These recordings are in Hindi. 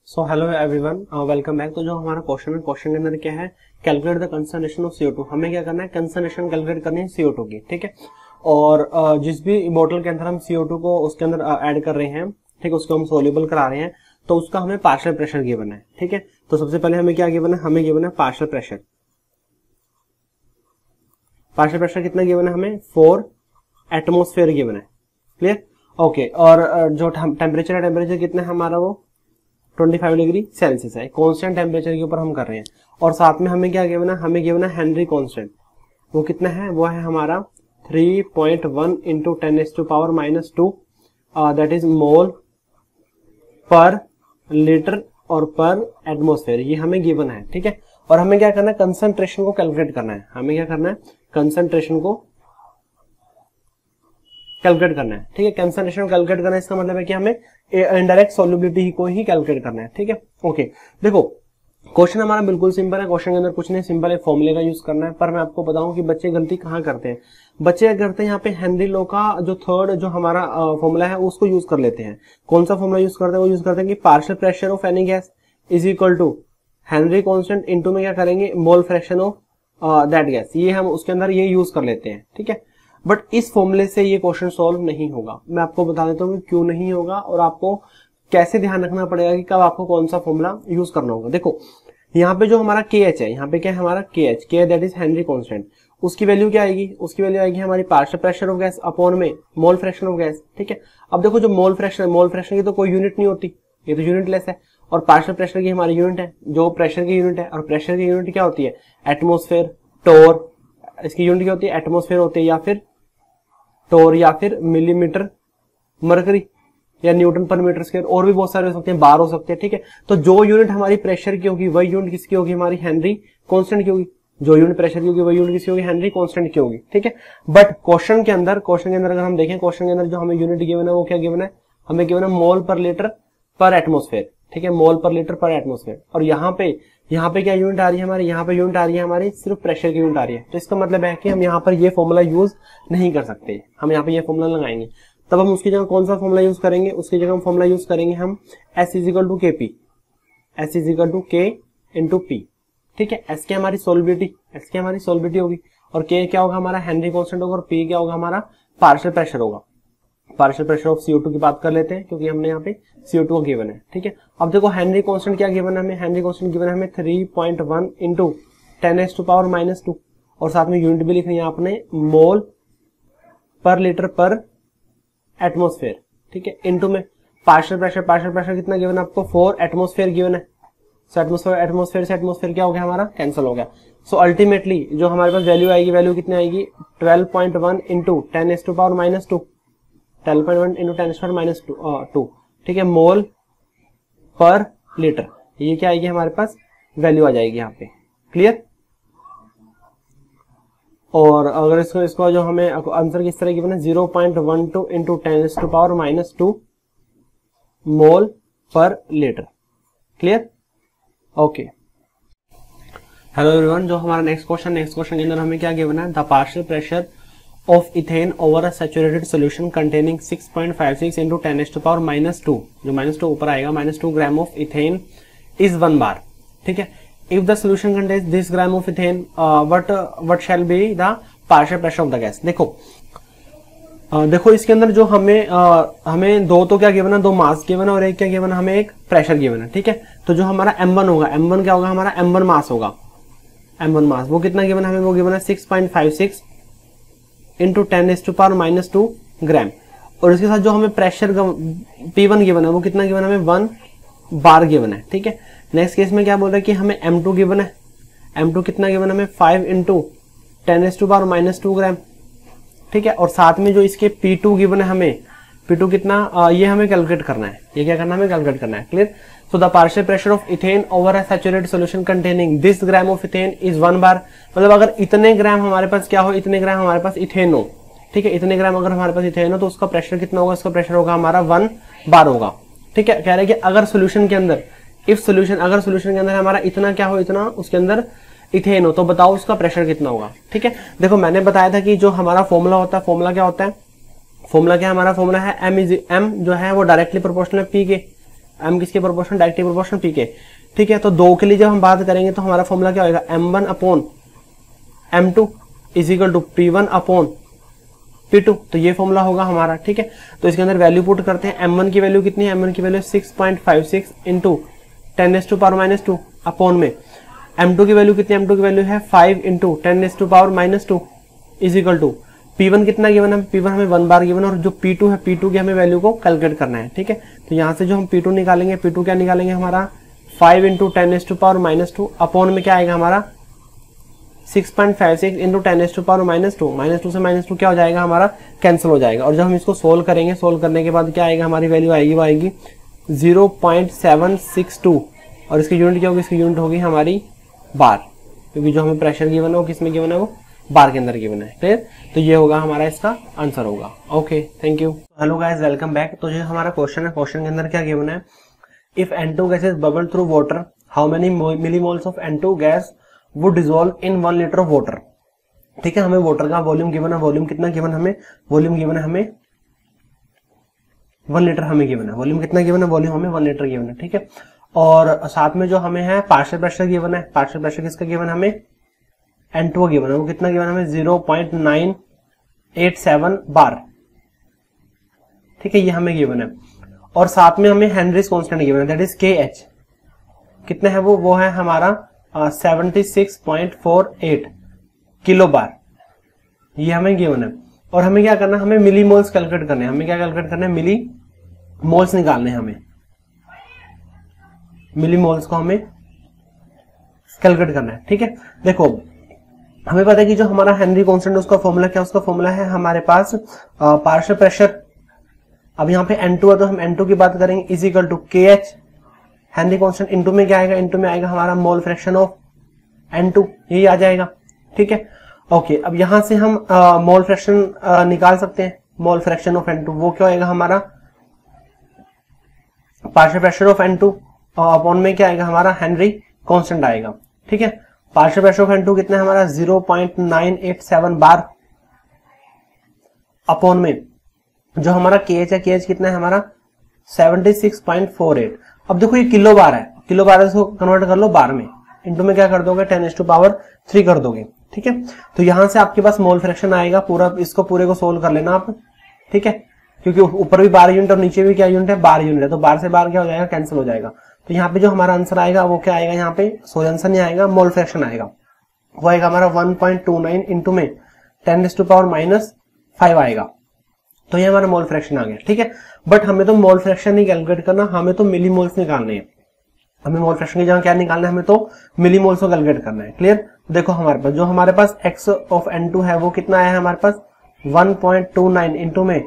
सो हेलो एवरीवन, वेलकम बैक। तो जो हमारा क्वेश्चन है, क्वेश्चन के अंदर क्या है, calculate the concentration of CO2। हमें क्या करना है, कंसंट्रेशन कैलकुलेट करनी है CO2 की, ठीक है। और जिस भी बोतल के अंदर हम CO2 को उसके अंदर ऐड कर रहे हैं, ठीक है, उसको हम सोल्यूबल करा रहे हैं, तो उसका हमें पार्शियल प्रेशर गिवन है, ठीक है। तो सबसे पहले हमें क्या गिवन है, हमें गिवन है पार्शियल प्रेशर। पार्शियल प्रेशर कितना गिवन है हमें, 4 एटमोस्फेयर गिवन है, क्लियर, ओके। और जो टेम्परेचर है, टेम्परेचर कितना है हमारा, वो 25 डिग्री सेल्सियस है। कांस्टेंट टेम्परेचर के ऊपर हम कर रहे हैं। और साथ में हमें क्या गिवन है, हमें गिवन है हेनरी कांस्टेंट। वो कितना है, वो है हमारा 3.1 into 10⁻⁻², that is mole per litre और पर एटमोस्फेयर, ये हमें गिवन है, ठीक है। और हमें क्या करना है, कंसंट्रेशन को कैलकुलेट करना है। हमें क्या करना है, कंसंट्रेशन को कैलकुलेट करना है, ठीक है। कंसंट्रेशन कैलकुलेट करना है, इसका मतलब है कि हमें इनडायरेक्ट सॉल्युबिलिटी को ही कैलकुलेट करना है, ठीक है, ओके। देखो क्वेश्चन हमारा बिल्कुल सिंपल है। क्वेश्चन के अंदर कुछ नहीं, सिंपल है, फॉर्मूले का यूज करना है। पर मैं आपको बताऊं कि बच्चे गलती कहाँ करते हैं। बच्चे क्या करते हैं, यहाँ पे हेनरी लॉ का जो थर्ड जो हमारा फॉर्मूला है उसको यूज कर लेते हैं। कौन सा फॉर्मूला यूज करते हैं, वो यूज करते हैं कि partial pressure of any gas is equal to Henry constant into में क्या करेंगे, mole fraction of that gas. ये हम उसके अंदर ये यूज कर लेते हैं, ठीक है। बट इस फॉर्मूले से ये क्वेश्चन सॉल्व नहीं होगा। मैं आपको बता देता हूँ क्यों नहीं होगा और आपको कैसे ध्यान रखना पड़ेगा कि कब आपको कौन सा फॉर्मूला यूज करना होगा। देखो यहाँ पे जो हमारा KH है, यहाँ पे क्या है हमारा KH, K that is Henry constant, उसकी वैल्यू क्या आएगी, उसकी वैल्यू आएगी हमारी partial pressure of gas upon में मोल फ्रैक्शन ऑफ गैस, ठीक है। अब देखो जो मोल फ्रैक्शन की तो कोई यूनिट नहीं होती, ये तो यूनिटलेस है। और पार्शियल प्रेशर की हमारी यूनिट है, जो प्रेशर की यूनिट है। और प्रेशर की यूनिट क्या होती है, एटमोस्फेयर, टोर, इसकी यूनिट क्या होती है, एटमोस्फेयर होती है, या फिर टोर, या फिर मिलीमीटर मरकरी, या न्यूटन पर मीटर स्क्वायर, और भी बहुत सारे हो सकते हैं, बार हो सकते हैं, ठीक है। तो जो यूनिट हमारी प्रेशर की होगी वही यूनिट किसकी होगी, हमारी हेनरी कांस्टेंट की होगी। जो यूनिट प्रेशर की होगी वही यूनिट किसकी होगी, हेनरी कांस्टेंट की होगी, ठीक है। बट क्वेश्चन के अंदर अगर हम देखें, क्वेश्चन के अंदर जो हमें यूनिट गिवन है वो क्या गिवन है, हमें गिवन है मोल पर लीटर पर एटमोस्फेयर, ठीक है, मोल पर लीटर पर एटमोस्फेयर। और यहाँ पे क्या यूनिट आ रही है हमारी, यहाँ पे यूनिट आ रही है हमारी सिर्फ प्रेशर की यूनिट आ रही है। तो इसका मतलब है कि हम यहाँ पर ये फॉर्मूला यूज नहीं कर सकते, हम यहाँ पे ये फॉर्मूला लगाएंगे। तब हम उसकी जगह कौन सा फॉर्मूला यूज करेंगे, उसकी जगह हम फॉर्मूला यूज करेंगे हम S is equal to KP, S is equal to K into P, ठीक है। S की हमारी सोलिबिलिटी होगी, और K क्या होगा हमारा, हेनरी कांस्टेंट होगा, और P क्या होगा हमारा, पार्शियल प्रेशर होगा। पार्शियल प्रेशर ऑफ CO2 की बात कर लेते हैं, क्योंकि हमने यहाँ पे CO2 को गिवन है, ठीक है। अब देखो हेनरी कांस्टेंट क्या गिवन है हमें, हेनरी कांस्टेंट गिवन है हमें 3.1 इंटू 10⁻⁻², और साथ में यूनिट भी लिखनी है आपने, मोल पर लीटर पर एटमोस्फेयर, ठीक है, इनटू में पार्शियल प्रेशर कितना गिवन है आपको, 4 एटमोस्फेयर गिवन है। सो एटमोस्फेयर से एटमोस्फेयर क्या हो गया हमारा, कैंसिल हो गया। सो अल्टीमेटली जो हमारे पास वैल्यू आएगी, वैल्यू कितनी आएगी, 12.1 इंटू 10⁻⁻², 12.1 इंटू 10⁻⁻², ठीक है, मोल पर लीटर। ये क्या आएगी हमारे पास, वैल्यू आ जाएगी यहाँ पे, क्लियर। और अगर इसको जो हमें आंसर किस तरह की बना, 0.12 into 10⁻⁻² mole per litre, clear, okay. Hello everyone, जो हमारा नेक्स्ट क्वेश्चन के अंदर हमें क्या गिवन है, the partial pressure of ethane over a saturated solution containing 6.56 into 10⁻², जो -2 ऊपर आएगा, -2 gram of ethane is 1 bar, ठीक है। If the solution contains this gram of ethane, what shall be the partial pressure of the gas? देखो इसके अंदर जो हमें दो तो क्या गिवन है, 2 मास गिवन है, और एक क्या गिवन है, हमें एक प्रेशर गिवन है, ठीक है। तो जो हमारा M1 होगा, M1 क्या होगा हमारा, M1 मास होगा, M1 मास वो कितना गिवन है हमें, वो गिवन है 6.56 इंटू 10⁻⁻² ग्राम। और इसके साथ जो हमें प्रेशर P1 गिवन है वो कितना गिवन है, हमें 1 बार गिवन है, ठीक है। नेक्स्ट केस में क्या बोल रहा है कि हमें M2 गिवन है, M2 कितना गिवन है हमें, 5 इंटू 10⁻⁻² ग्राम, ठीक है। और साथ में जो इसके P2 गिवन है हमें, P2 कितना, ये हमें कैलकुलेट करना है, ये क्या करना है, हमें कैलकुलेट करना है, clear. So the partial pressure of ethane over a saturated solution containing this gram of ethane is 1 bar. मतलब अगर इतने ग्राम हमारे पास क्या हो, इतने ग्राम हमारे पास इथेन हो, ठीक है, इतने ग्राम अगर हमारे पास इथेन हो तो उसका प्रेशर कितना होगा, उसका प्रेशर होगा हमारा 1 बार होगा, ठीक है। कह रहे हैं कि अगर सोल्यूशन के अंदर अगर सोल्यूशन के अंदर हमारा इतना क्या हो, इतना उसके अंदर इथेन हो, तो बताओ उसका प्रेशर कितना होगा, ठीक है। देखो मैंने बताया था कि जो हमारा फॉर्मूला होता है, फॉर्मूला क्या होता है, फॉर्मूला क्या हमारा फॉर्मूला है, M जो है वो डायरेक्टली प्रोपोर्शनल है P के, m किसके प्रोपोर्शनल, डायरेक्टली प्रोपोर्शनल p के, ठीक है। तो 2 के लिए जब हम बात करेंगे तो हमारा फॉर्मूला क्या होगा, m1 upon m2 is equal to p1 upon p2, तो ये फॉर्मूला होगा हमारा, ठीक है। तो इसके अंदर वैल्यू पुट करते हैं, m1 की वैल्यू कितनी है, m1 की वैल्यू 6.56 इंटू 10⁻⁻² अपॉन में m2 की वैल्यू कितनी, m2 की वैल्यू है 5 into 10⁻⁻² is equal to p1 कितना गिवन है, p1 हमें 1 बार गिवन है, और जो p2 है p2 की हमें वैल्यू को कैलकुलेट करना है, ठीक है। तो यहाँ से जो हम p2 निकालेंगे, p2 क्या निकालेंगे हमारा 5 इंटू 10⁻⁻² अपॉन में क्या आएगा हमारा 6.56 इंटू 10⁻⁻², -2 से -2 क्या हो जाएगा हमारा, कैंसिल हो जाएगा। और जब हम इसको सोल्व करेंगे, सोल्व करने के बाद क्या आएगा, हमारी वैल्यू आएगी, वो आएगी 0.762, और इसकी यूनिट क्या होगी, इसकी यूनिट होगी हमारी बार, क्योंकि जो हमें प्रेशर गिवन है वो किस में गिवन है, वो बार के अंदर गिवन है, क्लियर। तो ये होगा हमारा इसका आंसर होगा। Okay, thank you. Hello guys, welcome back. तो जो हमारा क्वेश्चन है, क्वेश्चन के अंदर क्या गिवन है, if N2 gases bubble through water, how many millimoles of N2 gas would dissolve in 1 litre of water, ठीक है। हमें वाटर का वॉल्यूम गिवन है, वॉल्यूम कितना गिवन है हमें, वॉल्यूम गिवन है हमें 1 लीटर हमें गिवन है, वॉल्यूम कितना गिवन है, वॉल्यूम हमें 1 लीटर गिवन है, ठीक है। और साथ में जो हमें है पार्शियल प्रेशर गिवन है, पार्शियल प्रेशर किसका गिवन है हमें, N2 गिवन है, वो कितना गिवन है हमें 0.987 बार, ठीक है, ये हमें गिवन है। और साथ में हमें हेनरीज कांस्टेंट गिवन है, दैट इज KH, कितने है वो है हमारा 76.48 किलो बार, ये हमें गिवन है। और हमें क्या करना है, हमें मिलीमोल्स कैलकुलेट करने हैं, हमें क्या कैलकुलेट करना है, मिली मोल्स निकालने हैं, हमें मिलीमोल्स को हमें कैलकुलेट करना है, ठीक है। देखो हमें पता है कि जो हमारा हेनरी कांस्टेंट उसका फॉर्मूला क्या, उसका फॉर्मूला है हमारे पास पार्शियल प्रेशर, अब यहाँ पे N2 है तो हम N2 की बात करेंगे, is equal to KH Henry constant, into में क्या आएगा, इनटू में आएगा हमारा मोल फ्रैक्शन ऑफ N2, यही आ जाएगा, ठीक है। ओके, अब यहां से हम मोल फ्रैक्शन निकाल सकते हैं, मोल फ्रैक्शन ऑफ N2, वो क्या आएगा हमारा partial pressure of N2 upon में क्या आएगा हमारा हेनरी कांस्टेंट आएगा, ठीक है। पार्शियल प्रेशर ऑफ N2 कितना है हमारा 0.987 बार अपॉन में जो हमारा KH है, KH कितना है हमारा 76.48। अब देखो ये किलो बार है, किलो बार इसको कन्वर्ट कर लो बार में, इनटू में क्या कर दोगे 10⁻³ कर दोगे, ठीक है। तो यहां से आपके पास मोल फ्रैक्शन आएगा, पूरा इसको पूरे को सोल्व कर लेना आप, ठीक है, क्योंकि ऊपर भी बार यूनिट और नीचे भी क्या यूनिट है, बार यूनिट है, तो बार से बार क्या हो जाएगा, कैंसिल हो जाएगा। तो यहाँ पे जो हमारा आंसर आएगा वो क्या आएगा, यहाँ पे सॉरी आंसर नहीं आएगा, मोल फ्रैक्शन आएगा, वो आएगा हमारा 1.29 इंटू में 10⁻⁵ आएगा। तो ये हमारा मोल फ्रैक्शन आ गया, ठीक है। बट हमें तो मोल फ्रैक्शन नहीं कैलकुलेट करना, हमें तो मिली मोल्स निकालने हैं, हमें मोल फ्रैक्शन की जगह क्या निकालना है, हमें तो मिली मोल्स को कैलकुलेट करना है, क्लियर। देखो हमारे पास जो हमारे पास x ऑफ N2 है वो कितना आया है हमारे पास 1.29 इंटू में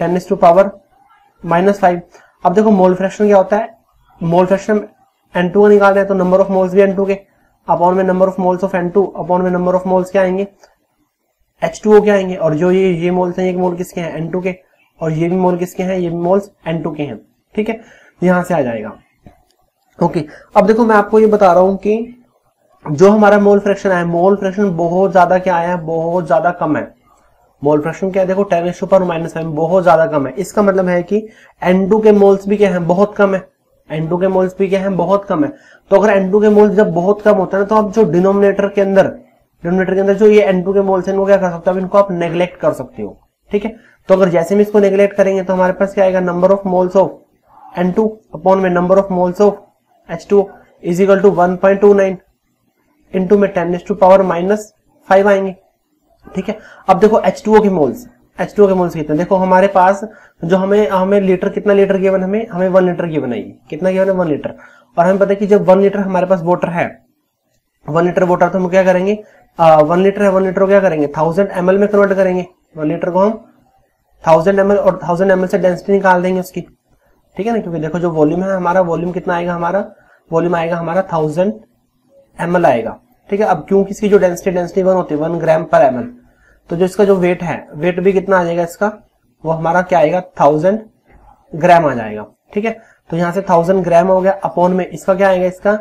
10⁻⁻5। अब देखो मोल फ्रैक्शन क्या होता है, मोल फ्रैक्शन N2 का निकाल रहे हैं तो नंबर ऑफ मोल्स भी N2 के अपॉन में number of moles of N2 upon में नंबर ऑफ मोल्स क्या आएंगे, H2O क्या आएंगे, और जो ये मोल्स हैं, ये मोल किसके हैं, N2 के, और ये भी मोल किसके हैं, ये भी मोल्स N2 के हैं, ठीक है। यहां से आ जाएगा। ओके, अब देखो मैं आपको ये बता रहा हूं कि जो हमारा मोल फ्रैक्शन है, मोल फ्रैक्शन बहुत ज्यादा क्या आया है, बहुत ज्यादा कम है। मोल फ्रैक्शन क्या है, देखो 10⁻⁻5 बहुत ज्यादा कम है। इसका मतलब है कि N2 के मोल्स भी क्या है, बहुत कम है, N2 के मोल्स भी क्या है, बहुत कम है। तो अगर N2 के मोल्स जब बहुत कम होता है ना, तो आप जो डिनोमिनेटर के अंदर जो ये N2 के मोल्स हैं, वो क्या कर सकते हो, इनको आप नेग्लेक्ट कर सकते हो, ठीक है। तो अगर जैसे हम इसको नेग्लेक्ट करेंगे तो हमारे पास क्या आएगा, number of moles of N2 upon में number of moles of H2O is equal to 1.29 into में 10⁻⁻5 आएंगे, ठीक है। अब देखो H2O के मोल्स कितने, देखो हमारे पास जो हमें लीटर, कितना लीटर गिवन, हमें 1 लीटर गिवन है, कितना गिवन है 1 लीटर। और हमें पता है कि जब 1 लीटर हमारे पास वाटर है, 1 लीटर वाटर, तो हम क्या करेंगे, 1 लीटर है, 1 लीटर को क्या करेंगे 1000 ml में कन्वर्ट करेंगे, 1 लीटर को हम 1000 ml, और 1000 ml से डेंसिटी निकाल देंगे उसकी, ठीक है ना। क्योंकि देखो जो वॉल्यूम है हमारा, वॉल्यूम कितना आएगा हमारा, वॉल्यूम आएगा हमारा 1000 ml आएगा, ठीक है। अब क्योंकि इसकी जो डेंसिटी 1 होती है 1 ग्राम पर ml, तो जो इसका जो वेट है, वेट भी कितना आ जाएगा इसका, वो हमारा क्या आएगा 1000 ग्राम आ जाएगा, ठीक है। तो यहां से 1000 ग्राम हो गया, अपॉन में इसका क्या आएगा,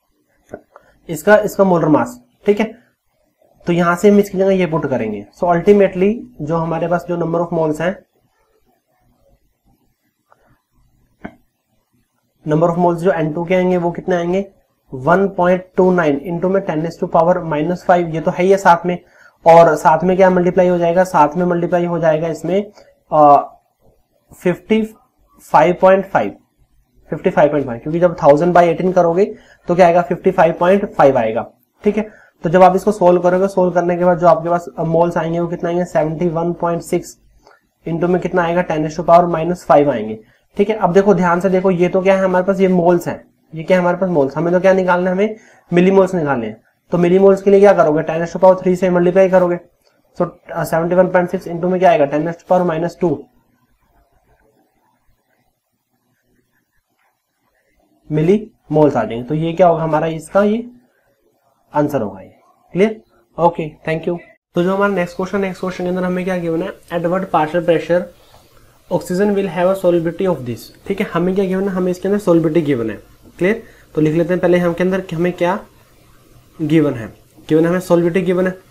इसका मोलर मास, ठीक है। तो यहां से हम इसकी जगह ये पुट करेंगे। सो अल्टीमेटली जो हमारे पास जो नंबर ऑफ मोल्स हैं, नंबर ऑफ मोल्स जो N2 के आएंगे वो कितने आएंगे 1.29 इंटू में 10⁻⁻5, ये तो है ही है साथ में, और साथ में क्या मल्टीप्लाई हो जाएगा, साथ में मल्टीप्लाई हो जाएगा इसमें 55.5, क्योंकि जब 1000/18 करोगे तो क्या आएगा 55.5 आएगा। ठीक है, तो जब आप इसको सोल्व करोगे, सोल्व करने के बाद जो आपके पास मोल्स आएंगे वो कितना आएंगे 71.6 इंटू में कितना आएगा 10⁻⁻5 आएंगे। ठीक है, अब देखो ध्यान से देखो, ये तो क्या है हमारे पास, ये मोल्स है, ये क्या है हमारे पास मोल्स, हमें तो क्या निकालना है, हमें मिलीमोल्स निकालने हैं। तो मिलीमोल्स के लिए क्या करोगे 10⁻3 से मल्टीप्लाई करोगे, तो 71.6 इंटू में क्या आएगा 10⁻2 मिली मोल्स आ जाएंगे। तो ये क्या होगा हमारा, इसका ये आंसर होगा। ये क्लियर, ओके, थैंक यू। तो जो हमारा नेक्स्ट क्वेश्चन के अंदर हमें क्या गिवन है, at what partial pressure oxygen will have a solubility of this. ठीक है, हमें क्या गिवन है, हमें इसके अंदर सॉल्युबिलिटी गिवन है। क्लियर, तो लिख लेते हैं पहले हम के अंदर हमें क्या गिवन है, गिवन हमें सॉल्युबिलिटी गिवन है।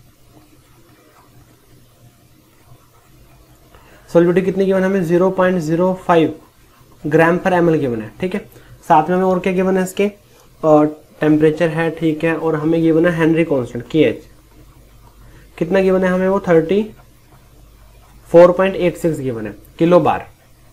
सॉल्युबिलिटी कितनी गिवन है हमें 0.05 ग्राम पर ml गिवन है। ठीक है, साथ में हमें और क्या गिवन है, इसके टेम्परेचर है। ठीक है, और हमें गिवन है हेनरी कांस्टेंट KH कितना गिवन है हमें, वो 34.86 गिवन है किलो बार।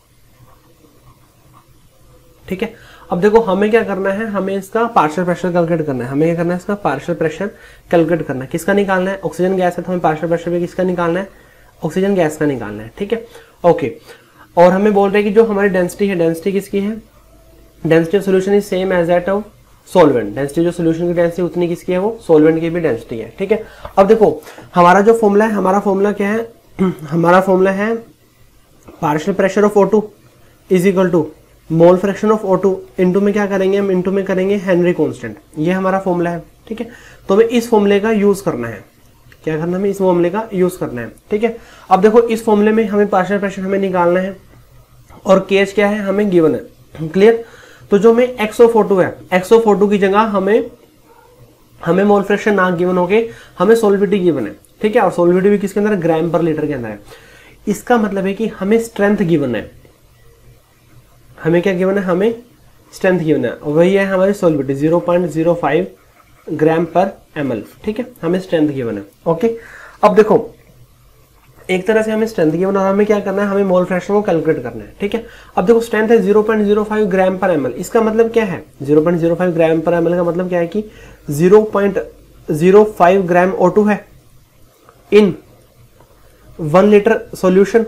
ठीक है, अब देखो हमें क्या करना है, हमें इसका पार्शियल प्रेशर कैलकुलेट करना है। हमें क्या करना है, इसका पार्शियल प्रेशर कैलकुलेट करना है। किसका निकालना है, ऑक्सीजन गैस है तो हमें पार्शियल प्रेशर भी किसका निकालना है, ऑक्सीजन गैस का निकालना है। ठीक है, ओके, और हमें बोल रहे हैं कि जो हमारी डेंसिटी है, डेंसिटी किसकी है, density of solution is same as that of solvent. Density जो सोल्यूशन की डेंसिटी उतनी किसकी है, वो सॉल्वेंट की भी डेंसिटी है। ठीक है, अब देखो हमारा जो फॉर्मूला है, हमारा फॉर्मूला क्या है, हमारा फॉर्मूला है partial pressure of O2 is equal to mole fraction of O2 into में क्या करेंगे हम, इंटू में करेंगे हेनरी कांस्टेंट। ये हमारा फॉर्मूला है। ठीक है, तो हमें इस फॉर्मूले का यूज करना है, क्या करना है, हमें इस फॉर्मूले का यूज करना है। ठीक है, अब देखो इस फॉर्मूले में हमें पार्शियल प्रेशर हमें निकालना है और केज क्या है हमें गिवन है। क्लियर, तो जो हमें x ऑफ O2 है, x ऑफ O2 की जगह हमें मोल फ्रैक्शन ना गिवन होके हमें सॉल्युबिलिटी गिवन है। ठीक है, और सॉल्युबिलिटी भी किसके अंदर है, ग्राम पर लीटर के अंदर है। इसका मतलब है कि हमें स्ट्रेंथ गिवन है, हमें क्या गिवन है, हमें स्ट्रेंथ गिवन है, वही है हमारी सॉल्युबिलिटी 0.05 ग्राम पर ml। ठीक है, हमें स्ट्रेंथ गिवन है। ओके, अब देखो एक तरह से हमें स्ट्रेंथ गिवन और हमें क्या करना है, हमें मोल फ्रैक्शन को कैलकुलेट करना है। ठीक है, अब देखो स्ट्रेंथ है 0.05 ग्राम पर ml, इसका मतलब क्या है, 0.05 ग्राम पर ml का मतलब क्या है कि 0.05 ग्राम O2 है इन 1 लीटर सॉल्यूशन।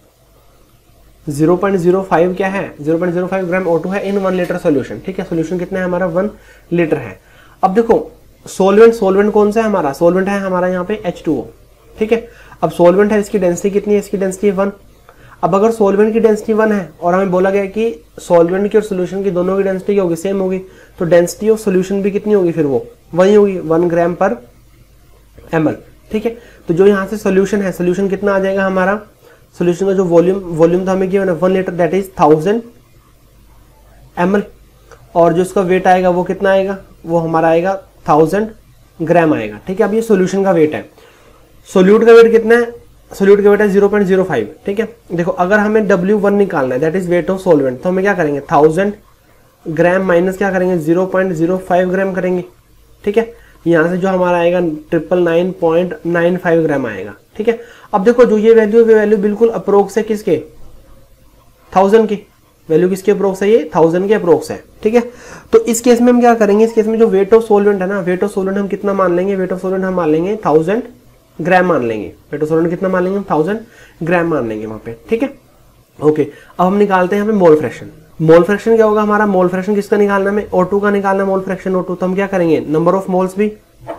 0.05 क्या है, 0.05 ग्राम O2 है इन 1 लीटर सॉल्यूशन। ठीक है, सॉल्यूशन कितना है हमारा 1 लीटर है। अब देखो सॉल्वेंट कौन सा है हमारा, सॉल्वेंट है हमारा यहाँ पे H2O। ठीक है, अब सॉल्वेंट है, इसकी डेंसिटी कितनी है, इसकी डेंसिटी 1। अब अगर सॉल्वेंट की डेंसिटी 1 है और हमें बोला गया कि सॉल्वेंट की और सोल्यूशन की दोनों की डेंसिटी क्या होगी, सेम होगी, तो डेंसिटी ऑफ सोल्यूशन भी कितनी होगी, फिर वो वही होगी 1 ग्राम पर ml। ठीक है, तो जो यहाँ से सोल्यूशन है, सोल्यूशन कितना आ जाएगा हमारा, सोल्यूशन का जो वॉल्यूम तो हमें गिवन है 1 लीटर, दैट इज 1000 ml, और जो इसका वेट आएगा वो कितना आएगा, वो हमारा आएगा 1000 ग्राम आएगा। ठीक है, अब ये सोल्यूशन का वेट है। सोल्यूट का वेट कितना है, सोल्यूट का वेट है 0.05। ठीक है, देखो अगर हमें W1 निकालना है, that is weight of solvent, तो हमें क्या करेंगे 1000 ग्राम माइनस क्या करेंगे 0.05 ग्राम करेंगे। ठीक है, यहाँ से जो हमारा आएगा 999.95 ग्राम आएगा। ठीक है, अब देखो जो ये वैल्यू बिल्कुल अप्रोक्स है किसके, 1000 की वैल्यू किसके अप्रोक्स है, ये 1000 के अप्रोक्स है। ठीक है, तो इस केस में हम क्या करेंगे, इस केस में जो वेट ऑफ सॉल्वेंट है ना, वेट ऑफ सॉल्वेंट हम कितना मान लेंगे, वेट ऑफ सॉल्वेंट हम मान लेंगे 1000 ग्राम मान लेंगे। वेट ऑफ सॉल्वेंट कितना मान लेंगे, 1000 ग्राम मान लेंगे वहां पे। ठीक है, ओके, अब हम निकालते हैं हमें मोल फ्रैक्शन। मोल फ्रैक्शन क्या होगा हमारा, मोल फ्रैक्शन किसका निकालना है, हमें O2 का निकालना है, मोल फ्रैक्शन O2। तो हम क्या करेंगे, नंबर ऑफ मोल्स भी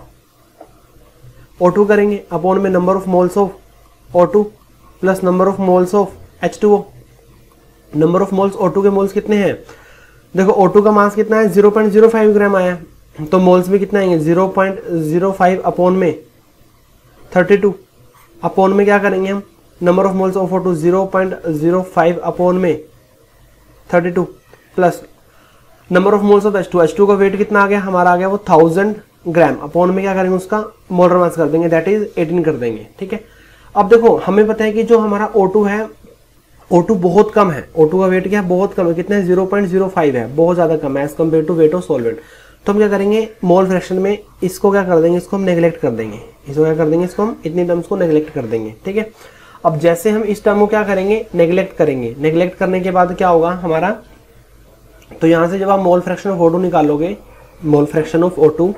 O2 करेंगे अपॉन में number of moles of O2 plus number of moles of H2O। Number of moles O2 के मोल्स कितने हैं, देखो O2 का मास कितना है 0.05 ग्राम आया, तो मोल्स भी कितना आएंगे 0.05 अपॉन में 32 अपॉन में क्या करेंगे हम, number of moles of O2 0.05 upon में 32 plus number of moles of H2। H2 का वेट कितना आ गया हमारा, आ गया वो 1000 ग्राम अपॉन में क्या करेंगे उसका मोलर मास कर देंगे, दैट इज 18 कर देंगे। ठीक है, अब देखो हमें पता है कि जो हमारा O2 है O2 बहुत कम है, O2 का वेट क्या है, बहुत कम है, कितना है 0.05 है, बहुत ज्यादा कम है as compare to weight of solvent. तो हम क्या करेंगे, मोल फ्रैक्शन में इसको क्या कर देंगे, इसको हम नेग्लेक्ट कर देंगे, इसको क्या कर देंगे, इसको हम इतनी टर्म्स को नेग्लेक्ट कर देंगे, ठीक है। अब जैसे हम इस टर्म को क्या करेंगे, नेग्लेक्ट करेंगे, नेग्लेक्ट करने के बाद क्या होगा हमारा, तो यहां से जब आप मोल फ्रैक्शन ऑफ O2 निकालोगे, मोल फ्रैक्शन ऑफ O2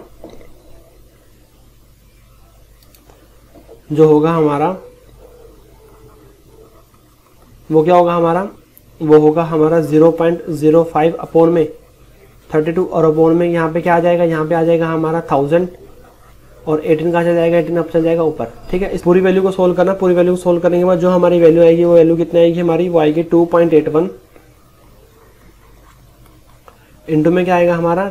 जो होगा हमारा, वो क्या होगा हमारा, वो होगा हमारा 0.05 अपॉन में 32 और अपॉन में यहाँ पे क्या आ जाएगा, यहाँ पे आ जाएगा हमारा 1000 और 18 कहाँ चला जाएगा, 18 अब चल जाएगा ऊपर, ठीक है। इस पूरी वैल्यू को सोल्व करना, पूरी वैल्यू को सोल्व करने के बाद जो हमारी वैल्यू आएगी वो वैल्यू कितनी आएगी हमारी, वो आएगी 2.81 इंटू में क्या आएगा हमारा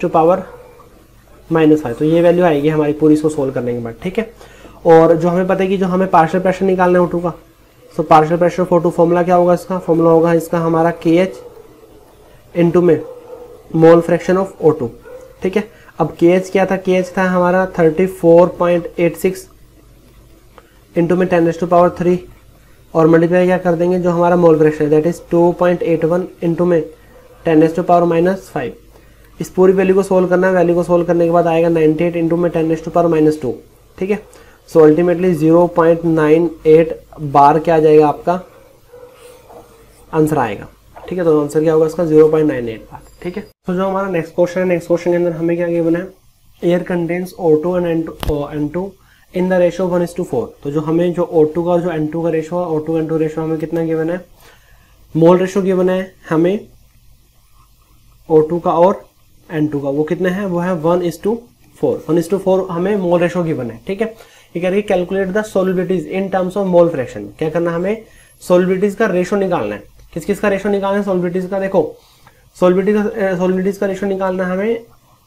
10⁻⁻5। तो ये वैल्यू आएगी हमारी पूरी इसको सोल्व करने के बाद, ठीक है। और जो हमें पता है कि जो हमें पार्शियल प्रेशर निकालना है O2 का, तो partial pressure of O2 formula क्या होगा, इसका फॉर्मूला होगा इसका हमारा KH इंटू में मोल फ्रैक्शन ऑफ O2, ठीक है। अब KH क्या था, KH था हमारा 34.86 इंटू में 10⁻³ और मल्टीप्लाई क्या कर देंगे जो हमारा मोल फ्रैक्शन है, दैट इज 2.81 इंटू में 10⁻⁻5। इस पूरी वैल्यू को सोल्व करना है, वैल्यू को सोल्व करने के बाद आएगा 98 इंटू में 10⁻², ठीक है। सो अल्टीमेटली 0.98 बार क्या आ जाएगा आपका आंसर आएगा, ठीक है। तो आंसर क्या होगा इसका 0.98 बार, ठीक है। तो जो हमारा नेक्स्ट क्वेश्चन है, नेक्स्ट क्वेश्चन के अंदर हमें क्या गिवन है, air contains O2 and N2 in the ratio 1:4। तो जो हमें जो O2 का और जो N2 का रेशियो है, O2 N2 रेशियो हमें कितना गिवन है, मोल रेशियो गिवन है हमें O2 का और N2 का, वो कितना है, वो है 1:4। 1:4 हमें मोल रेशियो गिवन है, ठीक है। ये कह रही है calculate the solubilities in terms of mole fraction. क्या करना है, हमें सोल्युबिलिटीज का रेशियो निकालना है। किस किस का रेशियो निकालना है, सोल्युबिलिटीज का, देखो सोल्युबिलिटीज का रेशियो निकालना है हमें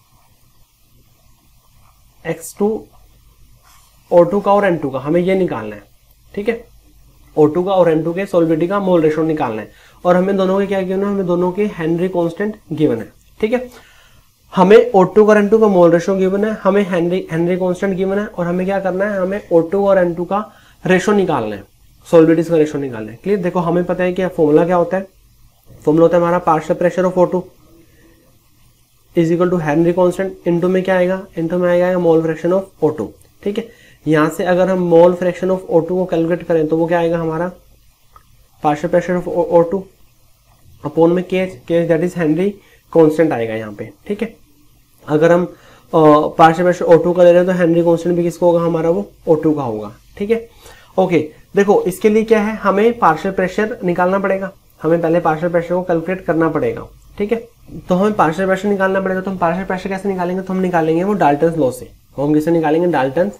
X2 O2 का और N2 का, हमें ये निकालना है, ठीक है। O2 का और N2 के सोल्युबिलिटी का मोल रेशियो निकालना है और हमें दोनों के क्या गिवन है, हमें दोनों के हेनरी कांस्टेंट गिवन है, ठीक है। हमें O2 और N2 का मोल रेशियो गिवन है, हमें हेनरी कांस्टेंट गिवन है और हमें क्या करना है, हमें O2 और N2 का रेशियो निकालना है, सोल्युबिलिटीज का रेशियो निकालना है, क्लियर। देखो हमें पता है कि फॉर्मूला क्या होता है, फॉर्मूला होता है हमारा partial pressure of O2 is equal to Henry constant into में क्या आएगा, इंटू में आएगा मोल फ्रैक्शन ऑफ O2, ठीक है। यहां से अगर हम मोल फ्रैक्शन ऑफ O2 को कैलकुलेट करें तो वो क्या आएगा हमारा partial pressure of O2 upon में KH that is Henry constant आएगा यहाँ पे, ठीक है। अगर हम पार्शियल प्रेशर O2 का ले रहे हैं तो हेनरी कांस्टेंट भी किसका होगा हमारा, वो O2 का होगा, ठीक है। ओके, देखो इसके लिए क्या है, हमें पार्शियल प्रेशर निकालना पड़ेगा, हमें पहले पार्शियल प्रेशर को कैलकुलेट करना पड़ेगा, ठीक है। तो हमें पार्शियल प्रेशर निकालना पड़ेगा, तो हम पार्शियल प्रेशर कैसे निकालेंगे, तो हम निकालेंगे वो डाल्टन्स लॉ से। हम किसे निकालेंगे, डाल्टन्स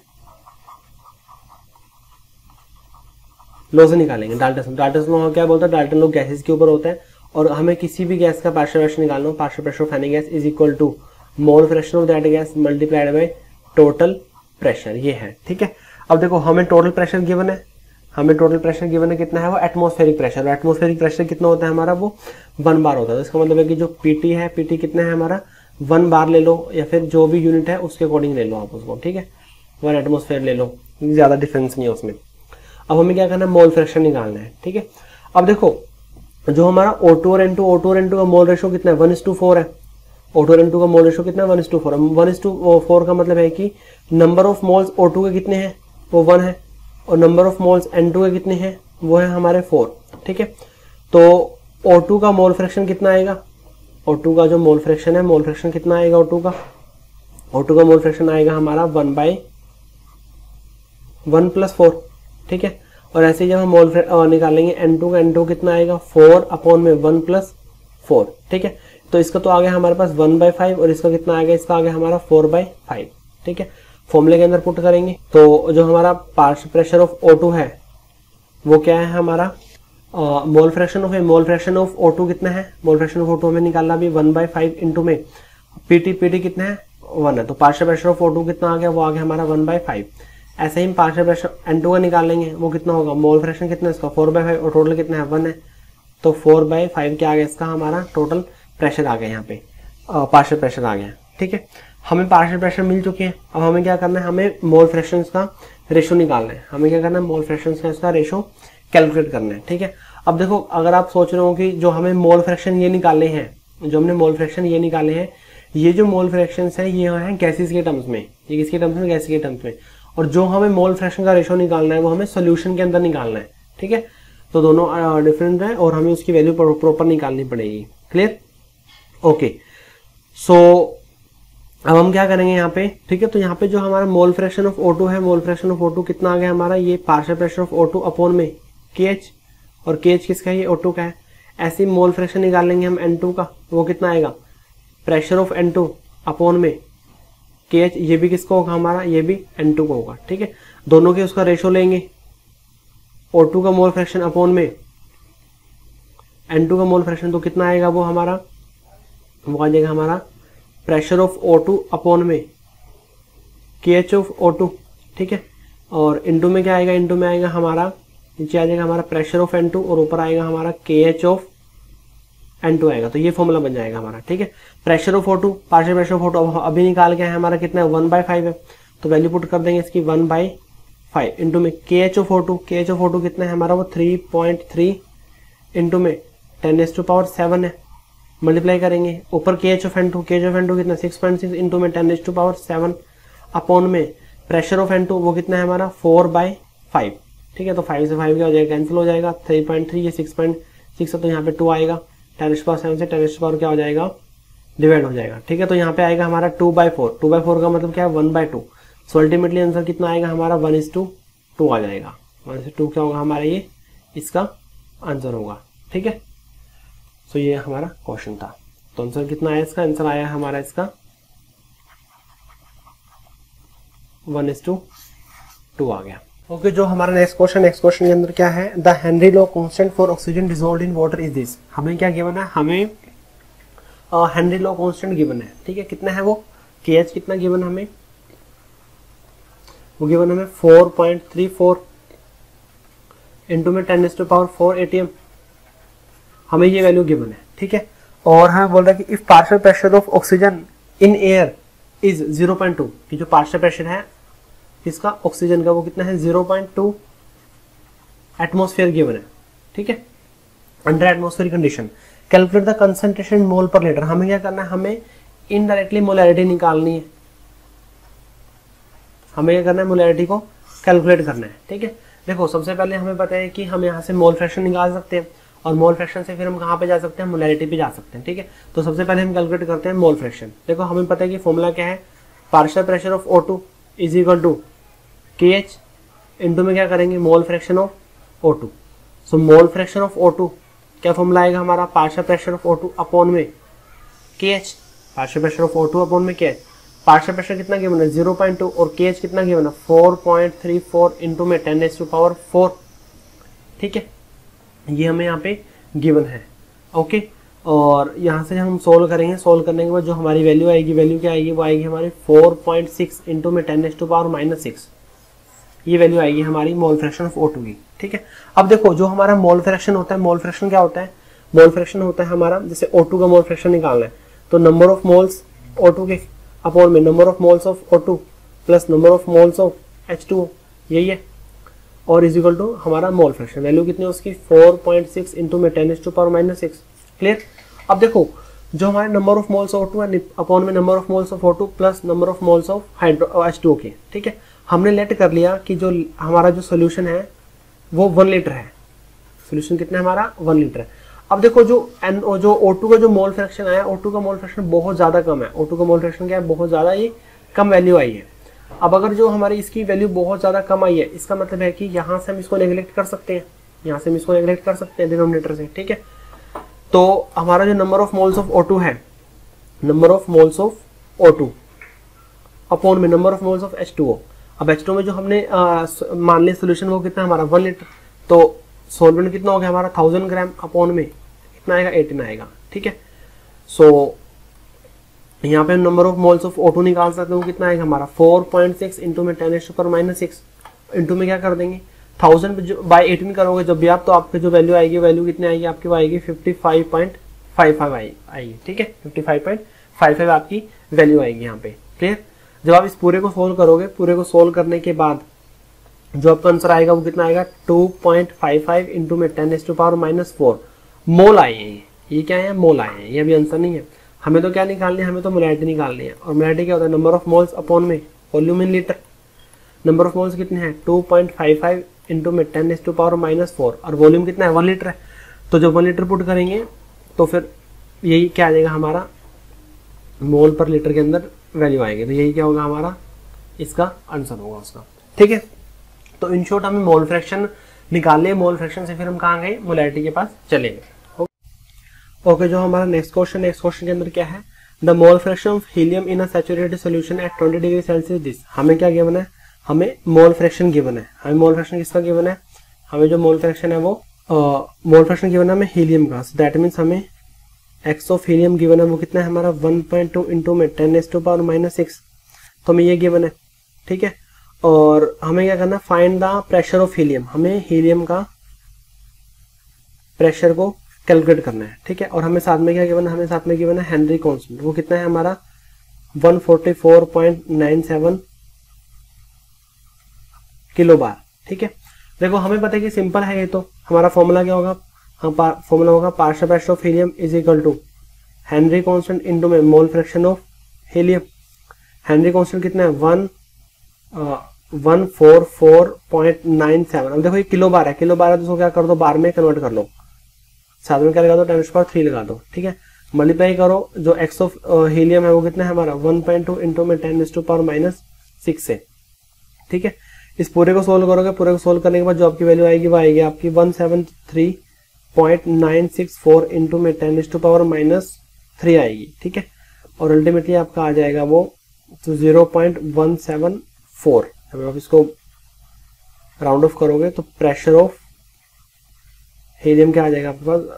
लॉ से निकालेंगे। डाल्टन्स लॉ क्या बोलता है, डाल्टन लॉ गैसेस के ऊपर होता है और हमें किसी भी गैस का पार्शियल प्रेशर निकालना हो, partial pressure of any gas is equal to mole fraction of that gas multiplied by total pressure, ये है, ठीक है। अब देखो हमें टोटल प्रेशर गिवन है, हमें टोटल प्रेशर गिवन है कितना है, वो एटमॉस्फेरिक प्रेशर, और एटमॉस्फेरिक प्रेशर कितना होता है हमारा, वो 1 बार होता है। तो इसका मतलब है कि जो PT है, PT कितना है हमारा 1 बार ले लो या फिर जो भी यूनिट है उसके अकॉर्डिंग ले लो आप उसको, ठीक है। 1 एटमॉस्फेयर ले लो, ज्यादा डिफरेंस नहीं है उसमें। अब हमें क्या करना है, मोल फ्रैक्शन निकालना है, ठीक है। अब देखो जो हमारा O2 और N2 का मोल रेशियो कितना है, 1:4 है। O2 और N2 का मोल रेशियो कितना है, 1:4। 1:4 का मतलब है कि नंबर ऑफ मोल्स O2 के कितने हैं, वो 1 है और नंबर ऑफ मोल्स N2 के कितने हैं, वो है हमारे 4, ठीक है। तो O2 का मोल फ्रैक्शन कितना आएगा, O2 का जो मोल फ्रैक्शन है, मोल फ्रैक्शन कितना आएगा O2 का मोल फ्रैक्शन आएगा हमारा 1/1+4, ठीक है। और ऐसे जब हम मोल निकालेंगे N2 कितना आएगा 4/1+4, ठीक है। तो इसका तो आ गया हमारे पास 1/5 और इसका कितना आ गया, इसका आ गया हमारा 4/5, ठीक है। फॉर्मूले के अंदर पुट करेंगे तो जो हमारा पार्शियल प्रेशर ऑफ O2 है वो क्या है हमारा मोल फ्रैक्शन ऑफ O2 कितना है, मोल फ्रैक्शन ऑफ O2 हमें निकालना भी 1/5 इंटू में PT कितना है 1 है। तो पार्शियल प्रेशर ऑफ O2 कितना आ गया, वो आ गया हमारा 1/5। ऐसे ही पार्शियल प्रेशर N2 का निकालेंगे, वो कितना होगा, मोल फ्रैक्शन कितना है इसका 4/5 और टोटल कितना है 1 है। तो 4/5 क्या आ गया इसका हमारा टोटल प्रेशर आ गया, यहाँ पे पार्शियल प्रेशर आ गया, ठीक है। हमें पार्शियल प्रेशर मिल चुके हैं, अब हमें क्या करना है, हमें मोल फ्रैक्शंस का रेशियो निकालना है। हमें क्या करना है, मोल फ्रैक्शंस का इसका रेशियो कैलकुलेट करना है, ठीक है। अब देखो अगर आप सोच रहे हो कि जो हमें मोल फ्रैक्शन ये निकाले हैं, जो हमने मोल फ्रैक्शन ये निकाले हैं, ये जो मोल फ्रैक्शंस हैं ये हैं गैसेस के टर्म्स में, ये किसके टर्म्स में, गैसेस के टर्म्स में, और जो हमें मोल फ्रैक्शन का रेशो निकालना है वो हमें सोल्यूशन के अंदर निकालना है, ठीक है। तो दोनों डिफरेंट है और हमें उसकी वैल्यू प्रॉपर निकालनी पड़ेगी। क्लियर? ओके, सो अब हम क्या करेंगे यहाँ पे, ठीक है। तो यहाँ पे जो हमारा मोल फ्रैक्शन ऑफ O2 है, मोल फ्रैक्शन ऑफ O2 कितना आ गया हमारा, ये partial pressure of O2 upon में KH, और KH किसका है, ये O2 का है। ऐसे मोल फ्रैक्शन निकालेंगे हम N2 का, वो कितना आएगा, प्रेशर ऑफ N2 अपॉन में KH, ये भी किसको होगा हमारा, ये भी N2 को होगा, ठीक है। दोनों के उसका रेशो लेंगे, O2 का मोल फ्रैक्शन अपॉन में N2 का मोल फ्रैक्शन, तो कितना आएगा वो हमारा, वो आ जाएगा हमारा प्रेशर ऑफ O2 अपॉन में KH ऑफ O2, ठीक है। और इनटू में क्या आएगा, इनटू में आएगा हमारा, नीचे आ जाएगा हमारा प्रेशर ऑफ N2 और ऊपर आएगा हमारा KH ऑफ N2 आएगा। तो ये फॉर्मूला बन जाएगा हमारा, ठीक है। Pressure of O2, partial pressure of O2 अभी निकाल के है हमारा कितना है, 1/5 है, तो वैल्यू पुट कर देंगे इसकी 1/5 इंटू में KH of O2, KH of O2 कितना है हमारा, वो 3.3 इंटू में 10⁻7 है, मल्टीप्लाई करेंगे, ऊपर KH of N2, KH of N2 कितना 6.6 इंटू में 10⁻7 अपॉन में प्रेशर ऑफ N2 वो कितना है हमारा 4/5, ठीक है। तो 5 से 5 क्या हो जाएगा, कैंसिल हो जाएगा, 3.3 ये 6.6 है, तो यहाँ पे 2 आएगा, 10⁻7 से 10⁻4 क्या हो जाएगा, डिवाइड हो जाएगा, ठीक है। तो यहाँ पे आएगा हमारा 2/4, 2/4 का मतलब क्या है 1/2, सो अल्टीमेटली आंसर कितना आएगा हमारा 1:2 आ जाएगा, 1:2 क्या होगा हमारा, ये इसका आंसर होगा, ठीक है। सो ये हमारा क्वेश्चन था। तो आंसर कितना आया इसका, आंसर आया हमारा इसका 1:2 आ गया। ओके, जो हमारा नेक्स्ट क्वेश्चन के अंदर क्या है, the Henry law constant for oxygen dissolved in water is this. हमें क्या गिवन है, हमें हेनरी लॉ कांस्टेंट गिवन है, ठीक है। कितना है वो, KH कितना गिवन हमें, वो गिवन हमें 4.34 इंटू में 10⁻4 ATM, हमें ये वैल्यू गिवन है, ठीक है। और हमें बोल रहा है कि if partial pressure of oxygen in air is 0.2, कि जो पार्शियल प्रेशर है इसका ऑक्सीजन का वो कितना है 0.2 एटमॉस्फेयर गिवन है, ठीक है, under atmosphere condition. Calculate the concentration mole per litre. हमें क्या करना है, हमें इनडायरेक्टली मोलैरिटी निकालनी है, हमें क्या करना है, मोलैरिटी को कैलकुलेट करना है, ठीक है। देखो सबसे पहले हमें पता है कि हम यहाँ से मोल फ्रैक्शन निकाल सकते हैं, और मोल फ्रैक्शन से फिर हम कहाँ पे जा सकते हैं, मोलैरिटी पे जा सकते हैं, ठीक है। तो सबसे पहले हम कैलकुलेट करते हैं मोल फ्रैक्शन। देखो हमें पता है कि फॉर्मूला क्या है, partial pressure of O2 is equal to KH into में क्या करेंगे, mole fraction of O2। So mole fraction of O2 क्या फॉर्मूला आएगा हमारा, partial pressure of O2 upon में KH, partial pressure of O2 upon में KH। पार्शियल प्रेशर कितना गिवन है 0.2 और KH कितना गिवन है 4.34 इंटू में 10⁻4, ठीक है। ये हमें यहाँ पे गिवन है, ओके। और यहाँ से हम सोल्व करेंगे, सोल्व करने के बाद जो हमारी वैल्यू आएगी, वैल्यू क्या आएगी, वो आएगी हमारी 4.6 इंटू में 10⁻⁻6, ये वैल्यू आएगी हमारी मोल फ्रैक्शन ऑफ O2 की, ठीक है। अब देखो जो हमारा मोल फ्रैक्शन होता है, मोल फ्रैक्शन क्या होता है, मोल फ्रैक्शन होता है हमारा, जैसे O2 का मोल फ्रैक्शन निकालना है तो नंबर ऑफ मोल्स O2 के अपॉन में number of moles of O2 plus number of moles of H2O, यही है, और इज इक्वल टू हमारा मोल फ्रैक्शन। वैल्यू कितनी है उसकी 4.6 इंटू में 10⁻⁻6, क्लियर। अब देखो जो हमारे number of moles of O2 है अपॉन में number of moles of O2 plus number of moles of H2O के, ठीक है। हमने लेट कर लिया कि जो हमारा जो सोल्यूशन है वो 1 लीटर है, सोल्यूशन कितना है हमारा 1 लीटर है। अब देखो जो O2 का जो मोल फ्रैक्शन आया, O2 का मोल फ्रैक्शन बहुत ज्यादा कम है, O2 का मोल फ्रैक्शन क्या है, बहुत ज्यादा ये कम वैल्यू आई है। अब अगर जो हमारी इसकी वैल्यू बहुत ज्यादा कम आई है, इसका मतलब है कि यहाँ से हम इसको नेग्लेक्ट कर सकते हैं, यहाँ से हम इसको नेग्लेक्ट कर सकते हैं डिनोमिनेटर से, ठीक है। तो हमारा जो number of moles of O2 है, number of moles of O2 upon में number of moles of H2O। अब H2O में जो हमने मान लिया सोल्यूशन वो कितना हमारा 1 लीटर, तो सॉल्वेंट कितना हो गया हमारा 1000 ग्राम अपॉन में कितना आएगा 18 आएगा, ठीक है। सो यहाँ पे number of moles of O2 निकाल सकते हो, कितना आएगा हमारा 4.6 इंटू में 10⁻⁻6 इंटू में क्या कर देंगे 1000 बाई 18 करोगे जब भी आप, तो आपकी जो वैल्यू आएगी, वैल्यू कितनी आएगी आपकी, वो आएगी 55.55 आएगी, ठीक है, 55.55 आपकी वैल्यू आएगी यहाँ पे, क्लियर। जब आप इस पूरे को सोल्व करोगे, पूरे को सोल्व करने के बाद जो आपका आंसर आएगा वो कितना आएगा 2.55 इंटू में 10⁻⁻⁴ मोल आए हैं। ये क्या है, मोल आए हैं, ये अभी आंसर नहीं है। हमें तो क्या निकालनी है, हमें तो मोलैरिटी निकालनी है। और मोलैरिटी क्या होता है, नंबर ऑफ मोल्स अपॉन में volume in litre. Number of moles कितने हैं 2.55 इंटू में 10⁻⁻⁴ और वॉल्यूम कितना है 1 लीटर है। तो जब 1 लीटर पुट करेंगे तो फिर यही क्या आ जाएगा हमारा मोल पर लीटर के अंदर वैल्यू आएगी। तो यही क्या होगा हमारा इसका आंसर होगा उसका। ठीक है, तो इन शॉर्ट हमें मोल फ्रैक्शन निकाल लिया। मोल फ्रैक्शन से फिर हम कहाँ गए, मोलैरिटी के पास चले गए। ओके, जो हमारा नेक्स्ट क्वेश्चन के अंदर क्या है, the mole fraction of helium in a saturated solution at 20 degree Celsius this. हमें क्या गिवन है, हमें मोल फ्रैक्शन गिवन है। हमें मोल फ्रैक्शन किसका गिवन है, हमें जो मोल फ्रैक्शन है वो मोल फ्रैक्शन गिवन है हमें हीलियम का। सो दैट मीन्स हमें एक्स ऑफ हीलियम गिवन है वो कितना है हमारा 1.2 इंटू में 10⁻⁻�6। तो हमें ये गिवन है। ठीक है, और हमें क्या करना है, find the pressure of helium. हमें हीलियम का प्रेशर को कैलकुलेट करना है। ठीक है, और हमें साथ में क्या गिवन है, हमें साथ में गिवन है हेनरी कांस्टेंट। वो कितना है हमारा 144.97 किलो बार। ठीक है, देखो हमें पता है कि सिंपल है ये, तो हमारा फॉर्मूला क्या होगा, फॉर्मूला होगा partial pressure of helium is equal to Henry constant into में mole fraction of helium. Henry constant कितना है 144.97। अब देखो ये किलो बार है, किलो बार है तो उसको क्या कर दो, बार में कन्वर्ट कर लो, साथ में क्या लगा दो 10⁻³ लगा दो। ठीक है, मल्टीप्लाई करो, जो एक्स ऑफ हीलियम है वो कितना है हमारा 1.2 इंटू में 10⁻⁻⁶ से। ठीक है, इस पूरे को सोल्व करोगे, पूरे को सोल्व करने के बाद जो आपकी वैल्यू आएगी वो आएगी आपकी 173.964 इंटू में 10⁻³ आएगी। ठीक है, और अल्टीमेटली आपका आ जाएगा वो 0.174। अगर आप इसको राउंड ऑफ करोगे तो प्रेशर ऑफ हीलियम क्या आ जाएगा आपके पास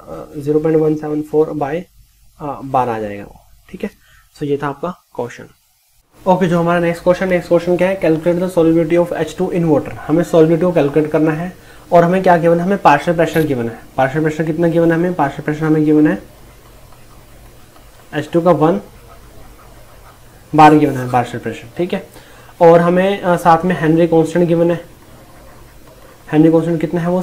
0.174/12 आ जाएगा वो। ठीक है, सो ये था आपका क्वेश्चन। ओके, जो हमारा नेक्स्ट क्वेश्चन क्या है, calculate the solubility of H2 in water. हमें सॉल्युबिलिटी को कैलकुलेट करना है और हमें क्या गिवन है, हमें पार्शियल प्रेशर गिवन है। पार्शियल प्रेशर कितना गिवन है हमें, पार्शियल प्रेशर हमें गिवन है H2 का 1 बार गिवन है पार्शियल प्रेशर। ठीक है, और हमें साथ में हेनरी कांस्टेंट गिवन है। हेनरी कांस्टेंट कितना है वो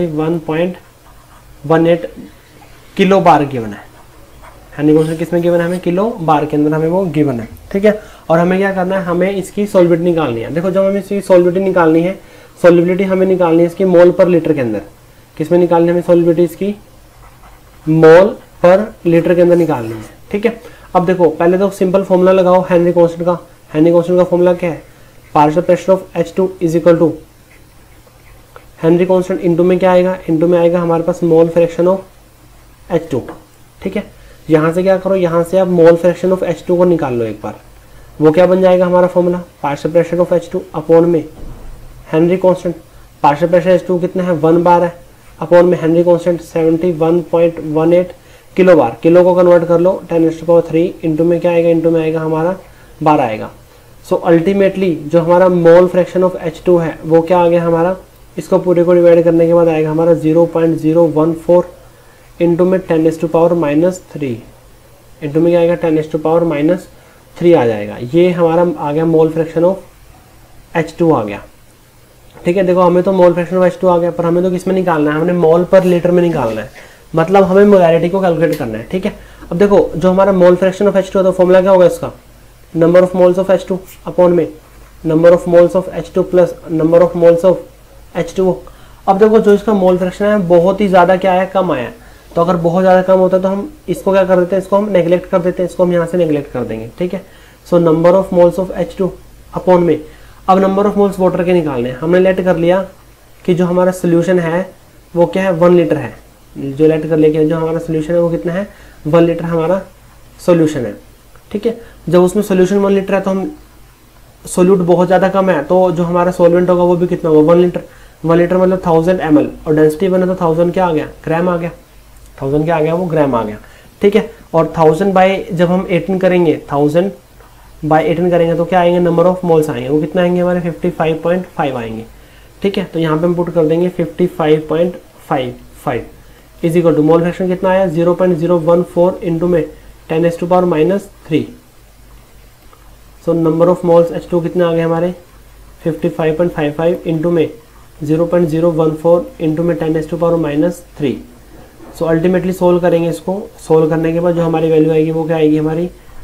71.18 किलो बार गिवन है। हेनरी कांस्टेंट किसमें गिवन है हमें, किलो बार के अंदर हमें वो गिवन है। ठीक है, और हमें क्या करना है, हमें इसकी सॉल्युबिलिटी निकालनी है। देखो जब हमें इसकी सॉल्युबिलिटी निकालनी है, सॉल्युबिलिटी हमें निकालनी है इसकी मोल पर लीटर के अंदर। किसमें निकालनी है हमें सॉल्युबिलिटी, इसकी मोल पर लीटर के अंदर निकालनी है। ठीक है, अब देखो पहले तो सिंपल फॉर्मूला लगाओ हेनरी कांस्टेंट का। हेनरी कांस्टेंट का फॉर्मूला क्या है, partial pressure of H2 is equal to Henry constant into में क्या आएगा, इंटू में आएगा हमारे पास मोल फ्रैक्शन ऑफ H2। ठीक है, यहाँ से क्या करो, यहाँ से आप मोल फ्रैक्शन ऑफ H2 को निकाल लो एक बार। वो क्या बन जाएगा हमारा formula, partial pressure of H2 upon में Henry constant. Partial pressure H2 कितना है 1 बार है, अपॉन में Henry constant 71.18 kilo bar. Kilo को कन्वर्ट कर लो 10⁻³ इंटू में क्या आएगा, इंटू में आएगा हमारा 12 आएगा। सो अल्टीमेटली जो हमारा मोल फ्रैक्शन ऑफ H2 है वो क्या आ गया हमारा, इसको पूरे को डिवाइड करने के बाद आएगा हमारा 0.014 इंटू में 10⁻³ इंटू में क्या आएगा 10⁻³ आ जाएगा। ये हमारा आ गया मोल फ्रैक्शन ऑफ H2 आ गया। ठीक है, देखो हमें तो मोल फ्रैक्शन ऑफ H2 आ गया, पर हमें तो किस में निकालना है, हमने मोल पर लीटर में निकालना है, मतलब हमें मोलैरिटी को कैलकुलेट करना है। ठीक है, अब देखो जो हमारा मोल फ्रैक्शन ऑफ H2 है तो फॉर्मूला क्या होगा इसका, number of moles of H2 upon में number of moles of H2 plus number of moles of H2O। अब देखो जो इसका मोल फ्रैक्शन है बहुत ही ज्यादा क्या है, कम आया है। तो अगर बहुत ज्यादा कम होता है तो हम इसको क्या कर देते हैं, इसको हम नेग्लेक्ट कर देते हैं, इसको हम यहाँ से नेग्लेक्ट कर देंगे। ठीक है, so number of moles of H2 upon में, अब नंबर ऑफ मोल्स वाटर के निकालने हैं। हमने लेट कर लिया कि जो हमारा सोल्यूशन है वो क्या है 1 लीटर है। जो लेट कर लिया जो हमारा सोल्यूशन है वो कितना है 1 लीटर हमारा सोल्यूशन है। ठीक है, जब उसमें सोल्यूशन 1 लीटर है तो हम सोल्यूट बहुत ज्यादा कम है, तो जो हमारा सॉल्वेंट होगा वो भी कितना होगा 1 लीटर। 1 लीटर मतलब 1000 ml और डेंसिटी बने तो 1000 क्या आ गया, ग्राम आ गया। 1000 क्या आ गया, वो ग्राम आ गया। ठीक है, और 1000 बाई जब हम 18 करेंगे, 1000 बाई 18 करेंगे तो क्या आएंगे, नंबर ऑफ मोल्स आएंगे, वो कितना आएंगे हमारे 55.5 आएंगे। ठीक है, तो यहाँ पे हम पुट कर देंगे 55.55 is equal to mole fraction कितना आया 0.014 इंटू में 10⁻³ सो नंबर ऑफ मोल्स H2 कितने आ गए हमारे 55.55 इंटू में 0.014 इंटू में 10⁻⁻³ सो अल्टीमेटली सोल्व करेंगे। इसको सोल्व करने के बाद जो हमारी वैल्यू आएगी वो क्या आएगी हमारी